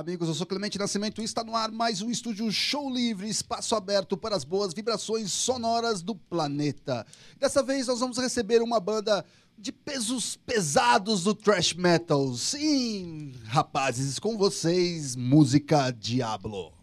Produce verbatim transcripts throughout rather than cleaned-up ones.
Amigos, eu sou Clemente Nascimento e está no ar mais um Estúdio Showlivre, espaço aberto para as boas vibrações sonoras do planeta. Dessa vez nós vamos receber uma banda de pesos pesados do thrash metal. Sim, rapazes, com vocês, Musica Diablo.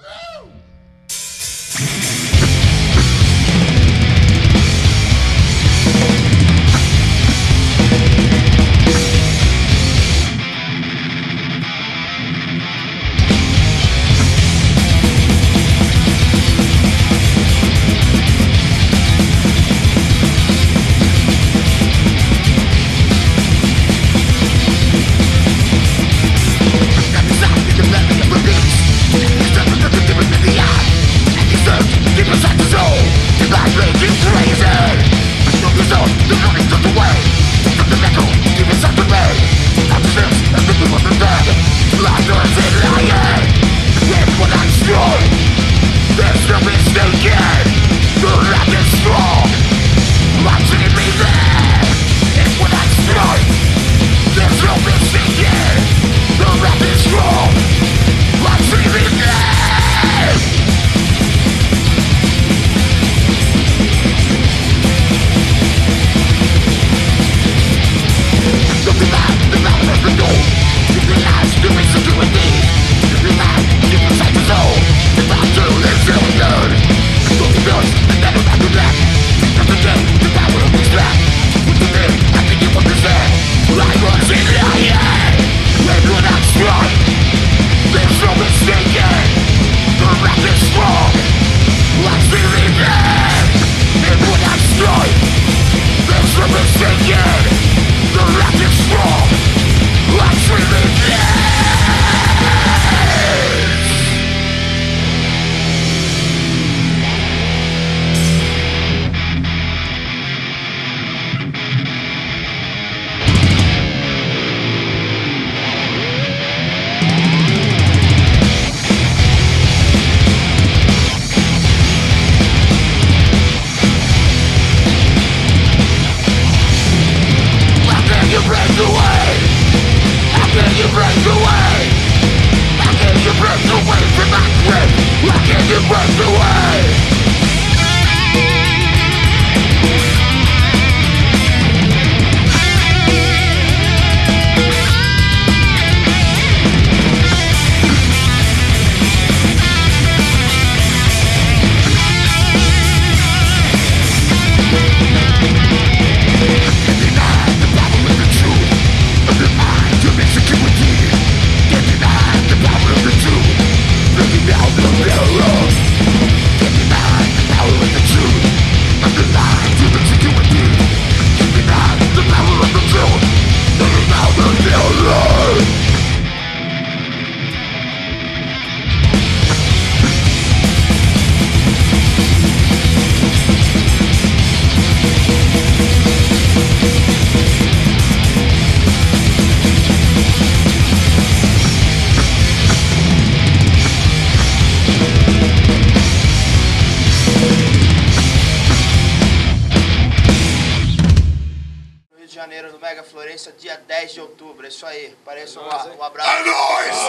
Dia dez de outubro, é isso aí. Pareça um, um abraço. É nóis!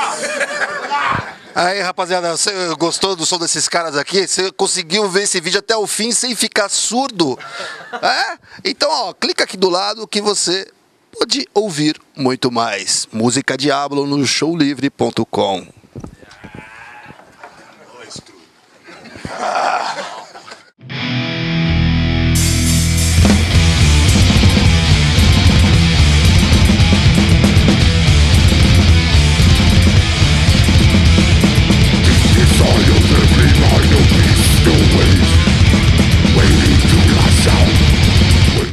Olá! Aí, rapaziada, você gostou do som desses caras aqui? Você conseguiu ver esse vídeo até o fim sem ficar surdo? É? Então, ó, clica aqui do lado que você pode ouvir muito mais. Musica Diablo no showlivre ponto com.